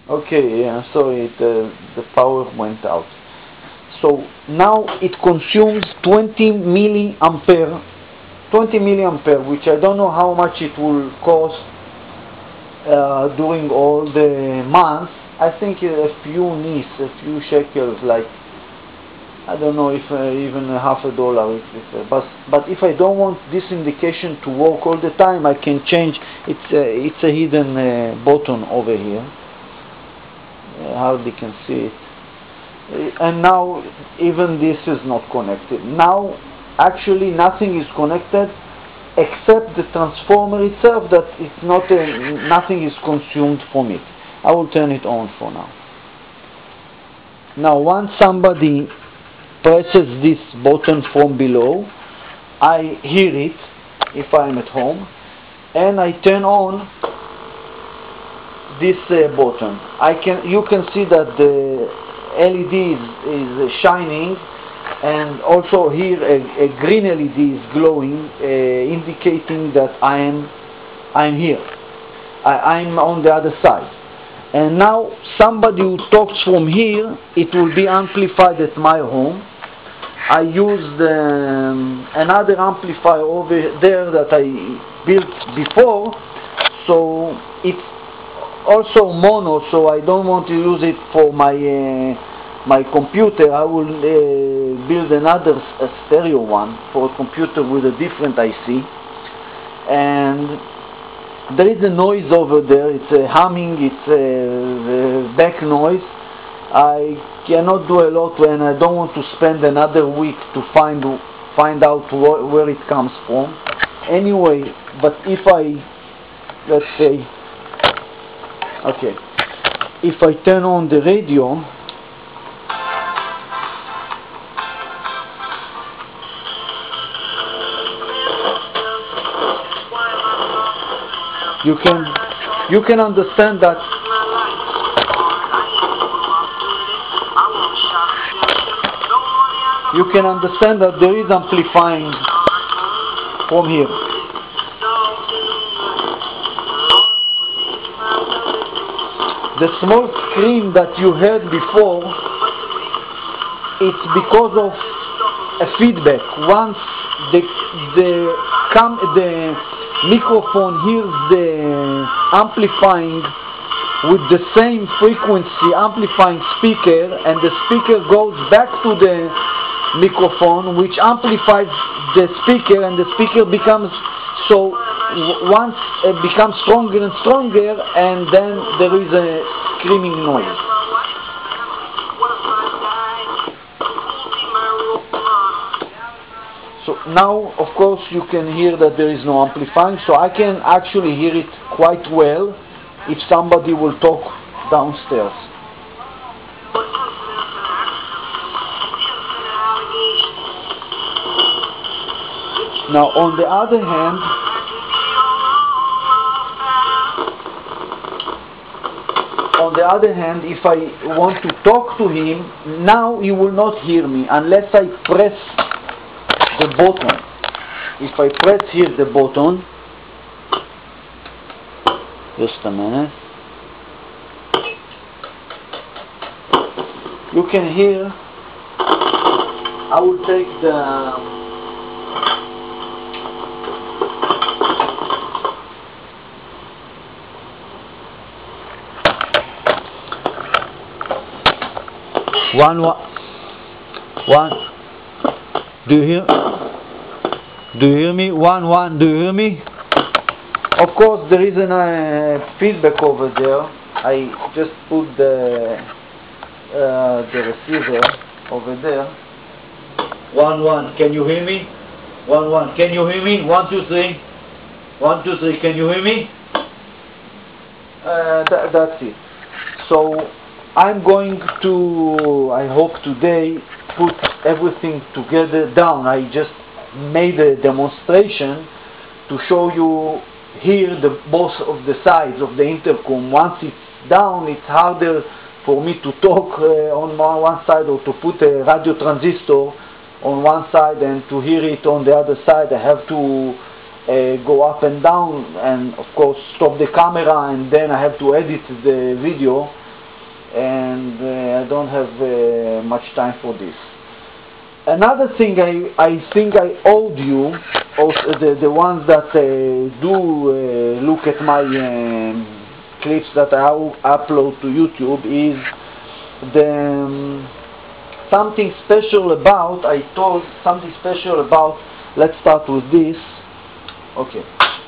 Okay, yeah, sorry, the power went out. So now it consumes 20 milliampere, 20 milliampere, which I don't know how much it will cost during all the months. I think a few nis, a few shekels, like I don't know if even $0.50. But if I don't want this indication to work all the time, I can change. It's a hidden button over here. Hardly can see it. And now even this is not connected. Now actually nothing is connected except the transformer itself. That it's not nothing is consumed from it. I will turn it on for now. Now once somebody presses this button from below, I hear it if I'm at home, and I turn on this button. You can see that the LED is shining, and also here a green LED is glowing, indicating that I'm here. I'm on the other side. And now somebody who talks from here, it will be amplified at my home. I used another amplifier over there that I built before, so it's also mono, so I don't want to use it for my computer. I will build another stereo one for a computer with a different IC. And there is a noise over there. It's a humming, it's a back noise. I cannot do a lot, and I don't want to spend another week to find out where it comes from. Anyway, but if I, let's say, okay, if I turn on the radio, you can understand that there is amplifying from here. The small scream that you heard before, it's because of a feedback. Once the microphone hears the amplifying with the same frequency amplifying speaker, and the speaker goes back to the microphone, which amplifies the speaker, and the speaker becomes once it becomes stronger and stronger, and then there is a screaming noise. So now, of course, you can hear that there is no amplifying, so I can actually hear it quite well if somebody will talk downstairs. Now, on the other hand, if I want to talk to him, now he will not hear me unless I press the button. If I press here the button, just a minute, you can hear. I will take the one. Do you hear me? One. Do you hear me? Of course, there is a feedback over there. I just put the receiver over there. 1. Can you hear me? 1. Can you hear me? 1 2 3. 1 2 3. Can you hear me? That's it. So I'm going to, I hope today, put everything together down. I just made a demonstration to show you here both of the sides of the intercom. Once it's down, it's harder for me to talk on one side, or to put a radio transistor on one side and to hear it on the other side. I have to go up and down, and of course stop the camera, and then I have to edit the video. and I don't have much time for this. Another thing I think I owed you, also the ones that do look at my clips that I upload to YouTube, is the something special about, I told something special about, let's start with this. Okay.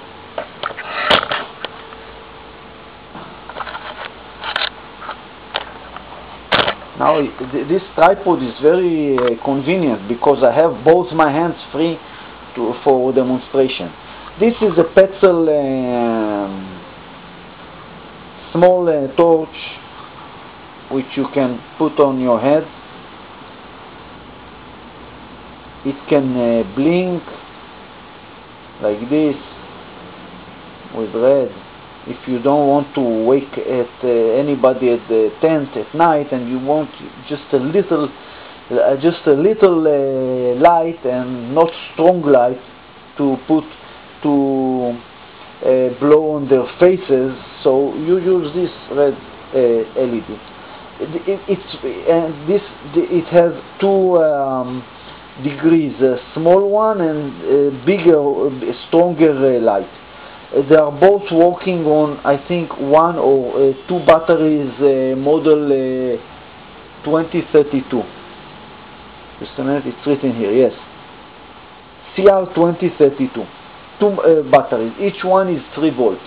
Now this tripod is very convenient because I have both my hands free for demonstration. This is a Petzl small torch which you can put on your head. It can blink like this with red. If you don't want to wake anybody at the tent at night and you want just a little light and not strong light to put to blow on their faces, so you use this red LED. It has two degrees, a small one and bigger, stronger light. They are both working on, I think, one or two batteries, model 2032. Just a minute, it's written here, yes. CR2032. Two batteries, each one is 3 volts.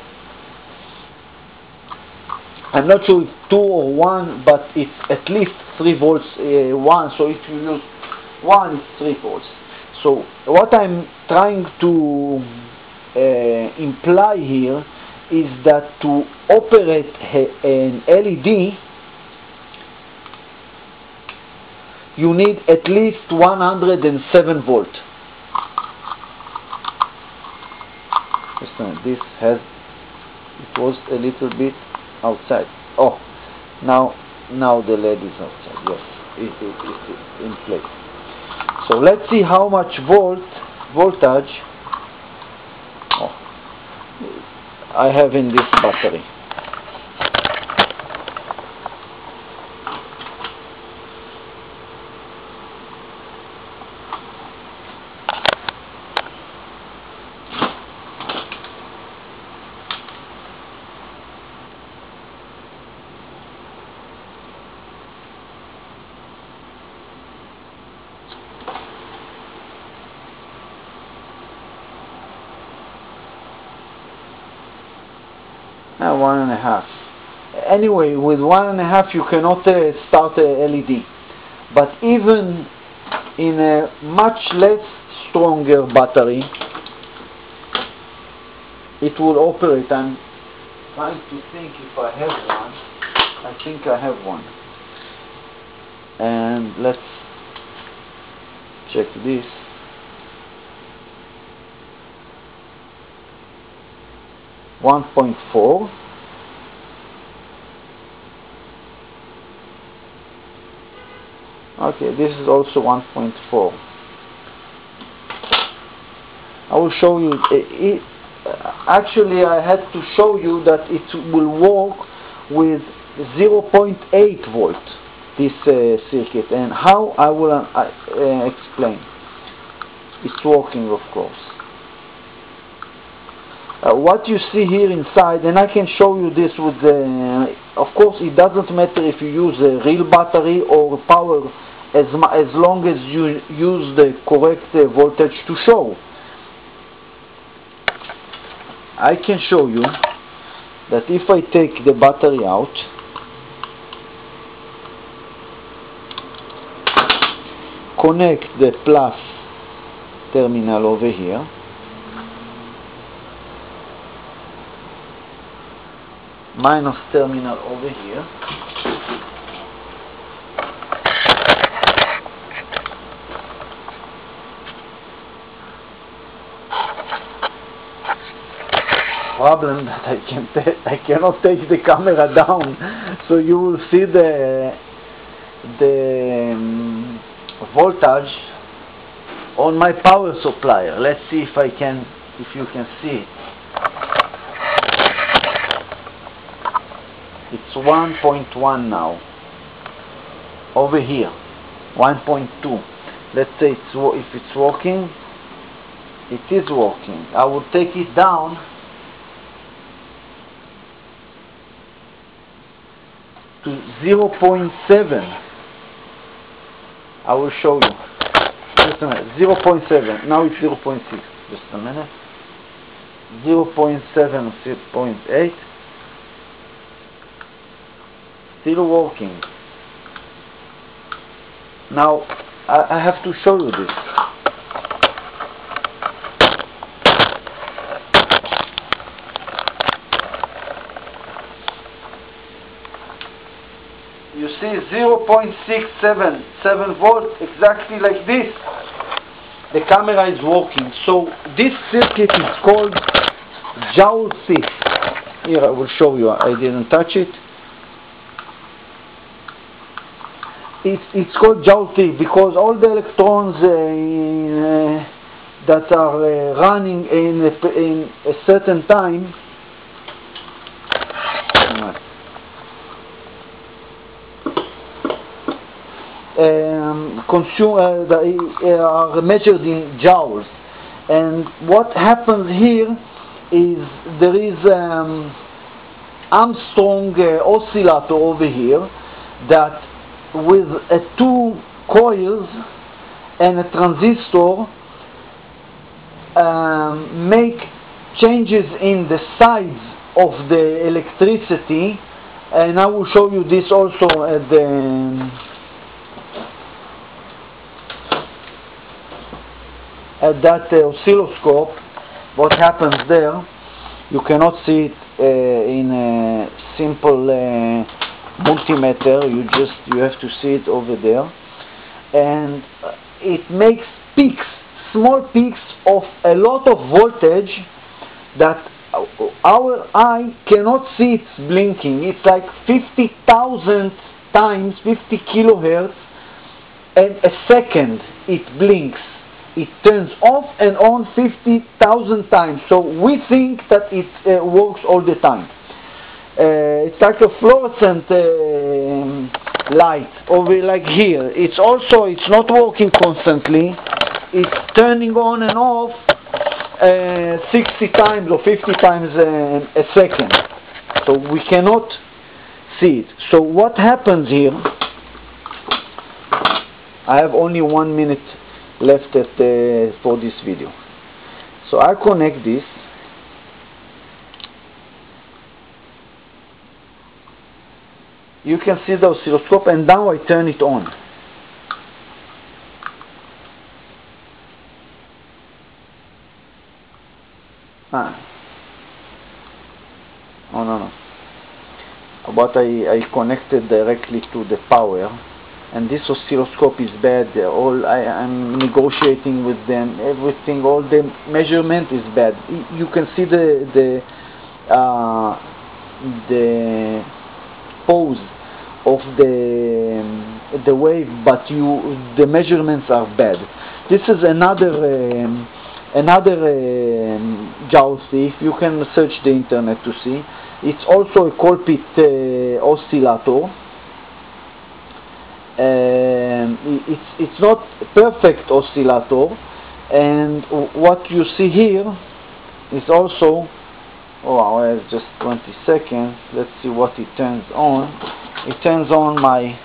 I'm not sure if 2 or 1, but it's at least 3 volts one, so if you use one, it's 3 volts. So what I'm trying to imply here is that to operate an LED you need at least 107 volt. This has, it was a little bit outside. Oh, now the LED is outside. Yes, it's in place. So let's see how much voltage I have in this battery. Now 1.5. Anyway, with 1.5 you cannot start a LED. But even in a much less stronger battery, it will operate. I'm trying to think if I have one. I think I have one. And let's check this. .4. Okay, this is also 1.4. I will show you. Actually, I had to show you that it will work with 0.8 volt, this circuit, and how I will explain. It's working, of course. What you see here inside, and I can show you this with of course it doesn't matter if you use a real battery or power, as long as you use the correct voltage to show. I can show you that if I take the battery out, connect the plus terminal over here, minus terminal over here, problem that I cannot take the camera down, so you will see the voltage on my power supplier. Let's see if you can see it. It's 1.1 now. Over here, 1.2. Let's say if it's working. It is working. I will take it down to 0.7. I will show you. Just a minute. 0.7. Now it's 0.6. Just a minute. 0.7, 0.8. Still working. Now I have to show you this. You see 0.677 volts, exactly like this. The camera is working. So this circuit is called Joule-thief. Here I will show you. I didn't touch it. It's called Joule-thief because all the electrons that are running in a certain time are measured in joules. And what happens here is there is Armstrong oscillator over here that with two coils and a transistor make changes in the size of the electricity, and I will show you this also at that oscilloscope. What happens there, you cannot see it in a simple multimeter. You have to see it over there, and it makes peaks, small peaks of a lot of voltage that our eye cannot see. It's blinking. It's like 50,000 times 50 kilohertz, and a second it blinks. It turns off and on 50,000 times. So we think that it works all the time. It's like a fluorescent light over like here. It's not working constantly. It's turning on and off 60 times or 50 times a second. So we cannot see it. So what happens here, I have only 1 minute left for this video. So I connect this. You can see the oscilloscope, and now I turn it on. Oh no. But I connected directly to the power, and this oscilloscope is bad. I'm negotiating with them. Everything, all the measurement is bad. You can see the pose of the wave, but the measurements are bad. This is another Joule-thief. You can search the internet to see. It's also a Colpit oscillator. It's not a perfect oscillator, and what you see here is also, oh, it's just 20 seconds. Let's see what it turns on. It turns on my